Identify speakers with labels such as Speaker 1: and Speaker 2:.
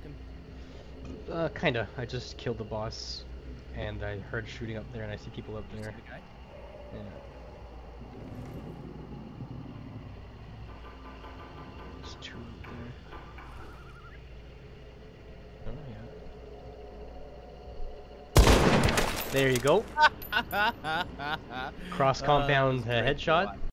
Speaker 1: him?
Speaker 2: Kinda. I just killed the boss, and I heard shooting up there, and I see people up
Speaker 1: You see
Speaker 2: there.
Speaker 1: the guy?
Speaker 2: Yeah. There's two up there. Oh yeah. There you go. Cross compound
Speaker 1: That was a great
Speaker 2: headshot.
Speaker 1: shot.